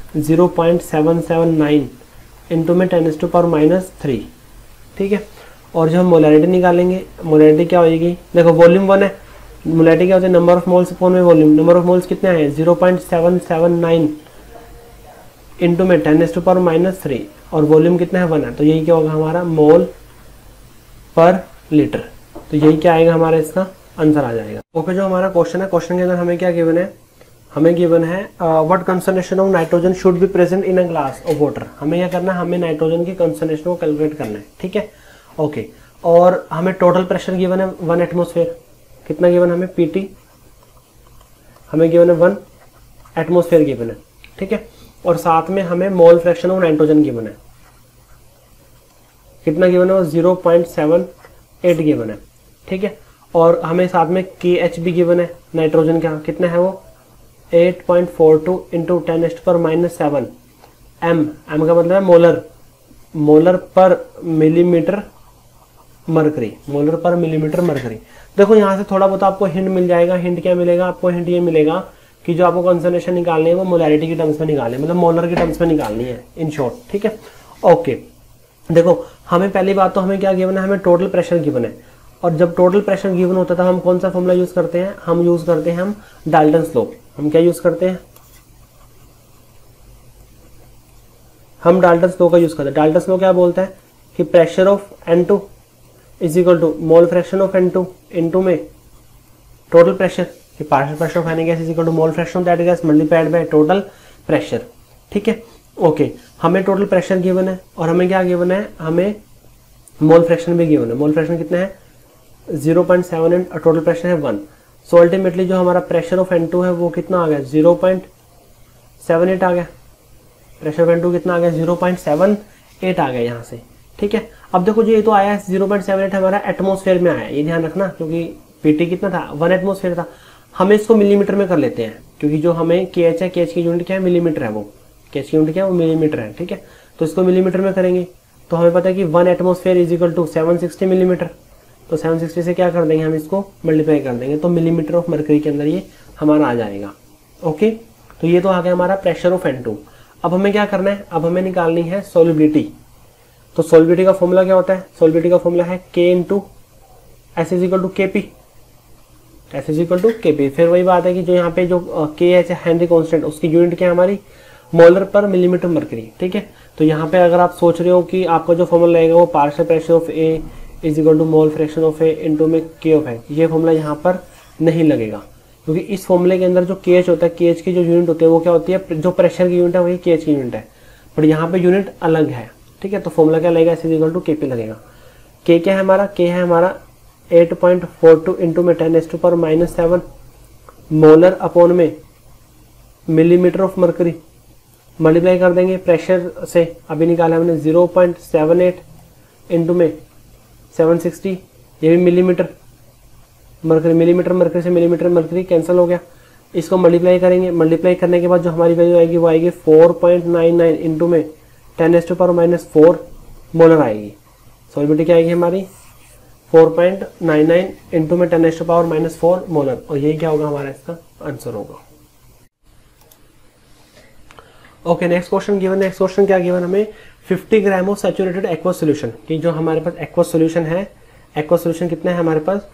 0.779 इंटू में 10⁻⁻3। ठीक है, और जो हम मोलैरिटी निकालेंगे, मोलैरिटी क्या होगी, देखो वॉल्यूम 1 है, मोलैरिटी क्या होती है नंबर ऑफ मोल्स अपॉन में वॉल्यूम। नंबर ऑफ मोल्स कितने हैं 0.779 इंटू में 10⁻⁻3 और वॉल्यूम कितना है 1 है, तो यही क्या होगा हमारा मोल पर लीटर। तो यही क्या आएगा हमारा इसका आंसर आ जाएगा। ओके, जो हमारा क्वेश्चन है, क्वेश्चन के अंदर हमें क्या गिवन है, हमें गिवन है what concentration of nitrogen should be present in a glass of water. हमें क्या करना है, हमें नाइट्रोजन की कंसंट्रेशन को कैलकुलेट करना है। ठीक है, ओके, और हमें टोटल प्रेशर गिवन है 1 एटमोस्फेयर। कितना गिवन हमें पीटी, हमें गिवन है 1 एटमोस्फेयर गिवन है। ठीक है, और साथ में हमें mole fraction of nitrogen given है, कितना गिवन है वो 0.78 गिवन है। ठीक है, और हमें साथ में KH भी गिवन है नाइट्रोजन का, कितना है वो 8.42 इंटू 10⁻⁻7 एम का मतलब है molar, molar per millimetre mercury, molar per millimetre mercury. देखो यहाँ से थोड़ा बहुत आपको हिंट मिल जाएगा। हिंट क्या मिलेगा आपको, हिंट ये मिलेगा कि जो आपको कंसंट्रेशन निकालनी है वो मोलैरिटी की टर्म्स में निकालनी है, मतलब मोलर की टर्म्स में निकालनी है इन शॉर्ट। ठीक है, ओके, देखो हमें पहली बात तो हमें क्या गिवन है, हमें टोटल प्रेशर गिवन है, और जब टोटल प्रेशर गिवन होता था हम कौन सा फॉर्मूला यूज करते हैं, हम यूज करते हैं हम डाल्टन्स लॉ। हम क्या यूज करते हैं, हम डाल्टन्स लॉ का यूज करते हैं। डाल्टन्स लॉ क्या बोलता है कि pressure of N2 is equal to mole fraction of N2 into में टोटल प्रेशर, कि partial pressure of any gas is equal to mole fraction of that gas multiplied by total pressure. ठीक है, ओके, हमें टोटल प्रेशर गिवन है और हमें क्या गिवन है, हमें मोल फ्रैक्शन भी गिवन है। मोल फ्रैक्शन कितना है 0.78 और टोटल प्रेशर है 1। सो अल्टीमेटली जो हमारा प्रेशर ऑफ N2 है वो कितना आ गया 0.78 आ गया। प्रेशर ऑफ N2 कितना आ गया 0.78 आ गया यहाँ से। ठीक है, अब देखो जो ये तो आया 0.78 हमारा एटमोस्फेयर में आया, ये ध्यान रखना, क्योंकि पीटी कितना था 1 एटमोस्फेयर था। हमें इसको मिलीमीटर में कर लेते हैं, क्योंकि जो हमें KH है, KH की यूनिट क्या है मिलीमीटर है, वो KH की यूनिट क्या है वो मिलीमीटर है। ठीक है, तो इसको मिलीमीटर में करेंगे तो हमें पता है कि 1 atmosphere is equal to 760 millimetre. तो 760 से क्या कर देंगे हम, इसको मल्टीप्लाई कर देंगे, तो मिलीमीटर ऑफ मरकरी के अंदर ये हमारा आ जाएगा। ओके, तो ये तो आ गया हमारा प्रेशर ऑफ N2। अब हमें क्या करना है, अब हमें निकालनी है सोल्युबिलिटी। तो सोल्युबिलिटी का फॉर्मूला क्या होता है, सोल्युबिलिटी का फॉर्मूला है K into S is equal to KP, S is equal to KP। फिर वही बात है कि जो यहाँ पे जो KH है हेनरी कांस्टेंट, उसकी यूनिट क्या है हमारी मोलर पर मिलीमीटर मरकरी। ठीक है, तो यहाँ पे अगर आप सोच रहे हो कि आपका जो फॉर्मूला रहेगा वो partial pressure of A is equal to mole fraction of A into में K ऑफ है, ये फॉर्मूला यहाँ पर नहीं लगेगा, क्योंकि इस फॉर्मूले के अंदर जो KH होता है, KH की जो यूनिट होती है वो क्या होती है, जो प्रेशर की यूनिट है वही KH की यूनिट है, बट यहाँ पे यूनिट अलग है। ठीक है, तो फॉर्मूला क्या लगेगा, S is equal to KP लगेगा। K क्या है हमारा, K है हमारा 8.42 इंटू में 10⁻⁻7 मोलर अपॉन में मिलीमीटर ऑफ मरकरी, मल्टीप्लाई कर देंगे प्रेशर से, अभी निकाला हमने 0.78 इंटू में 760, ये भी मिलीमीटर मरकरी, मिलीमीटर मरकरी से मिलीमीटर मरकरी कैंसिल हो गया। इसको मल्टीप्लाई करेंगे, मल्टीप्लाई करने के बाद जो हमारी वैल्यू आएगी वो आएगी 4.99 इंटू में 10⁻⁴ मोलर आएगी। सॉल्युबिलिटी क्या आएगी हमारी 4.99 इंटू में 10⁻⁴ मोलर, और यही क्या होगा हमारा इसका आंसर होगा। Okay, next question given, next question क्या गिवन हमें 50 gram of saturated aqua solution, कि जो हमारे पास एक्वा सोल्यूशन है, एक्वा सोल्यूशन कितना है हमारे पास,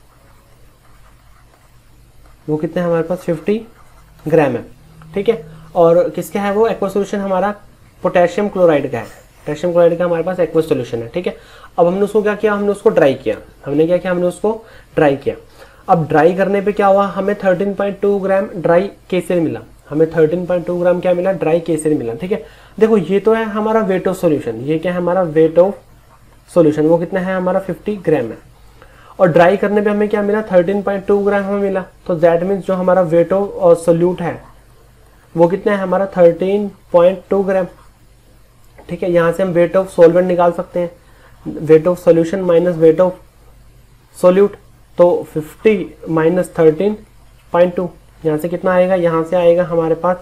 वो कितना है हमारे पास 50 ग्राम है। ठीक है, और किसका है वो एक्वा सोल्यूशन, हमारा पोटेशियम क्लोराइड का है, पोटेशियम क्लोराइड का हमारे पास एक्वा सोल्यूशन है। ठीक है, अब हमने उसको क्या किया, हमने उसको ड्राई किया, हमने क्या किया, हमने उसको ड्राई किया। अब ड्राई करने पे क्या हुआ, हमें 13.2 ग्राम ड्राई केसर मिला, हमें 13.2 ग्राम क्या मिला, ड्राई केसर मिला। ठीक है, देखो ये तो है हमारा वेट ऑफ सॉल्यूशन, ये क्या है हमारा वेट ऑफ सॉल्यूशन, वो कितना है हमारा 50 ग्राम है, और ड्राई करने पे हमें क्या मिला 13.2 ग्राम हमें मिला। तो दैट मीन्स जो हमारा वेट ऑफ सोल्यूट है वो कितना है हमारा 13.2 ग्राम। ठीक है, यहाँ से हम वेट ऑफ सॉल्वेंट निकाल सकते हैं, weight of solution minus weight of solute, तो 50 माइनस 13.2, यहाँ से कितना आएगा, यहाँ से आएगा हमारे पास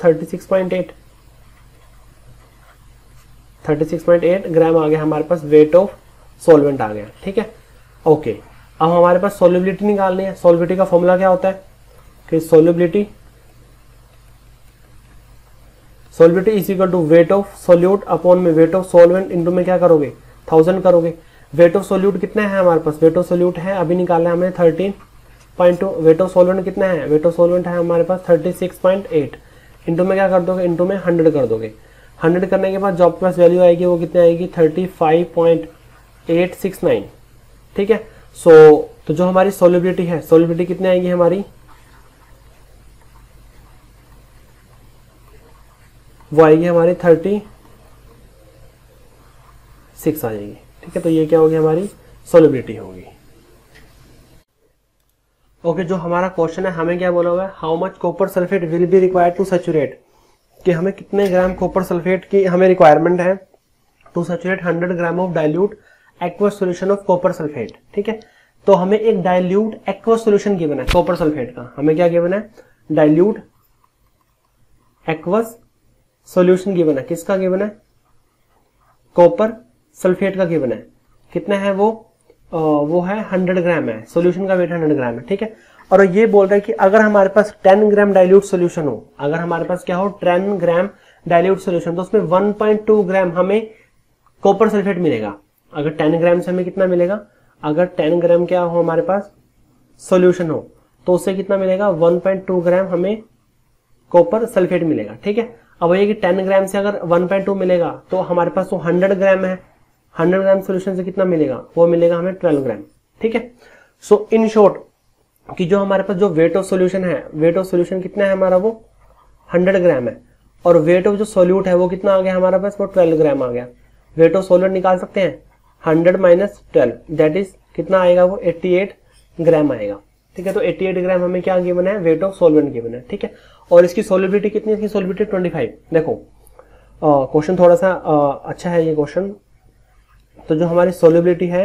36.8 ग्राम आ गया हमारे पास वेट ऑफ सॉल्वेंट आ गया, ठीक है। ओके, अब हमारे पास सॉल्युबिलिटी निकालनी है। सॉल्युबिलिटी का फॉर्मूला क्या होता है कि solubility is equal to weight of solute upon में वेट ऑफ सॉल्वेंट इंटू में क्या करोगे 1000 करोगे। वेट ऑफ सोल्यूट कितना है हमारे पास, वेट ऑफ सोल्यूट है अभी निकालना है हमें 13.2। वेट ऑफ सॉल्वेंट कितना है, वेट ऑफ सॉल्वेंट है हमारे पास 36.8। इंटू में क्या कर दोगे, इंटू में 100 कर दोगे। 100 करने के बाद जो आपके पास वैल्यू आएगी वो कितनी आएगी 35.869, ठीक है। तो जो हमारी सोल्युबिलिटी है, सोल्युबिलिटी कितनी आएगी हमारी, वो आएगी हमारी 36 आ जाएगी, ठीक है। तो ये क्या होगी हमारी सोल्युबिलिटी होगी। ओके, जो हमारा क्वेश्चन है हमें क्या बोला हुआ है, how much copper sulphate will be required to saturate, कि हमें कितने ग्राम कॉपर सल्फेट की हमें रिक्वायरमेंट है to saturate 100 gram of dilute aqueous solution of copper sulphate, ठीक है। तो हमें एक डाइल्यूट एक्वस सॉल्यूशन गिवन है कॉपर सल्फेट का, हमें क्या गिवन है, डाइल्यूट एक्वस सॉल्यूशन गिवन है। किसका गिवन है, कॉपर सल्फेट का गिवन है। कितना है वो है 100 ग्राम है, सॉल्यूशन का वेट 100 ग्राम है, ठीक है। और ये बोल रहा है कि अगर हमारे पास 10 ग्राम डाइल्यूट सॉल्यूशन हो, अगर हमारे पास क्या हो 10 ग्राम डाइल्यूट सॉल्यूशन, तो उसमें 1.2 ग्राम हमें कॉपर सल्फेट मिलेगा। अगर 10 ग्राम से हमें कितना मिलेगा, अगर 10 ग्राम क्या हो हमारे पास सॉल्यूशन हो तो उससे कितना मिलेगा 1.2 ग्राम हमें कॉपर सल्फेट मिलेगा, ठीक है। अब ये कि 10 ग्राम से अगर 1.2 मिलेगा तो हमारे पास तो 100 ग्राम है, 100 ग्राम सॉल्यूशन से कितना मिलेगा, वो मिलेगा हमें 12 ग्राम, ठीक है। सो इन शॉर्ट कि जो हमारे पास जो वेट ऑफ सॉल्यूशन है, वेट ऑफ सॉल्यूशन कितना है हमारा, वो 100 ग्राम है, और वेट ऑफ जो सॉल्यूट है वो कितना आ गया हमारा पास, वो 12 ग्राम आ गया। वेट ऑफ सॉल्वेंट निकाल सकते हैं 100 माइनस 12, दैट इज कितना आएगा, वो 88 ग्राम आएगा, ठीक है। तो 88 ग्राम हमें क्या गिवन है, वेट ऑफ सॉल्वेंट गिवन है, ठीक है। और इसकी सॉल्युबिलिटी कितनी है, इसकी सॉल्युबिलिटी 25। देखो क्वेश्चन थोड़ा सा अच्छा है ये क्वेश्चन। तो जो हमारी सॉल्युबिलिटी है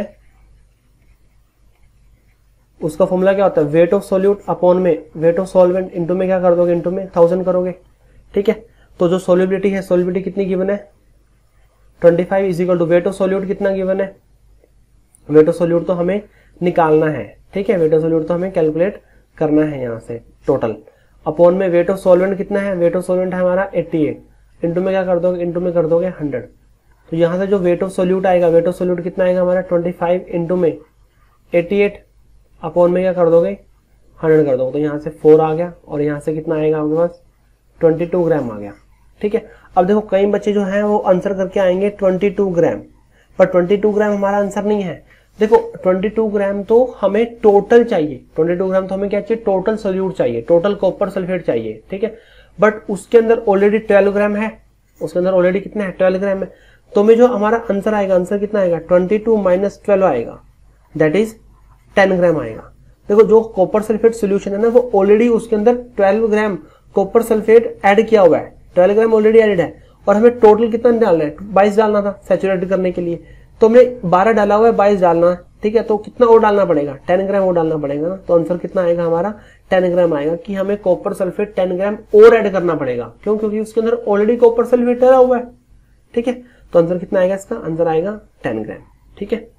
उसका फॉर्मूला क्या होता है, वेट ऑफ सॉल्यूट अपॉन में वेट ऑफ सॉल्वेंट इंटू में क्या कर दोगे, इंटू में 1000 करोगे, ठीक है। तो जो सॉल्युबिलिटी है, सॉल्युबिलिटी कितनी गिवन है 25 is equal to weight of solute कितना गिवन है, वेट ऑफ सॉल्यूट तो हमें निकालना है, ठीक है। वेट ऑफ सॉल्यूट तो हमें कैलकुलेट करना है यहाँ से टोटल, अपॉन में वेट ऑफ सॉल्वेंट कितना है, वेट ऑफ सॉल्वेंट है हमारा 88, इंटू में क्या कर दोगे, इंटू में कर दोगे 100। तो यहाँ से जो वेट ऑफ सॉल्यूट आएगा, वेट ऑफ सॉल्यूट कितना आएगा हमारा 25 इंटू में 88, अपॉन में क्या कर दोगे 100 कर दोगे। तो यहाँ से 4 आ गया, और यहाँ से कितना आएगा हमारे पास 22 ग्राम आ गया, ठीक है। अब देखो कई बच्चे जो हैं वो आंसर करके आएंगे 22 ग्राम, पर 22 ग्राम हमारा आंसर नहीं है। देखो 22 ग्राम तो हमें टोटल चाहिए, 22 ग्राम तो हमें क्या चाहिए, टोटल सोल्यूट चाहिए, टोटल कॉपर सल्फेट चाहिए, ठीक है। बट उसके अंदर ऑलरेडी 12 ग्राम है, उसके अंदर ऑलरेडी कितना है 12 ग्राम है। तो में जो हमारा आंसर आएगा, आंसर कितना आएगा 22 माइनस 12 आएगा, दैट इज 10 ग्राम आएगा। देखो जो कॉपर सल्फेट सोल्यूशन है ना, वो ऑलरेडी उसके अंदर 12 ग्राम कॉपर सल्फेट ऐड किया हुआ है, 12 ग्राम ऑलरेडी एडेड है, और हमें टोटल कितना डालना है 22 डालना था सैचुरेट करने के लिए, तो हमने 12 डाला हुआ है, 22 डालना है, ठीक है। तो कितना और डालना पड़ेगा 10 ग्राम और डालना पड़ेगा ना। तो आंसर कितना आएगा हमारा 10 ग्राम आएगा, कि हमें कॉपर सल्फेट 10 ग्राम और ऐड करना पड़ेगा, क्यों, क्योंकि उसके अंदर ऑलरेडी कॉपर सल्फेट डला हुआ है, ठीक है। तो आंसर कितना आएगा इसका, आंसर आएगा 10 ग्राम, ठीक है।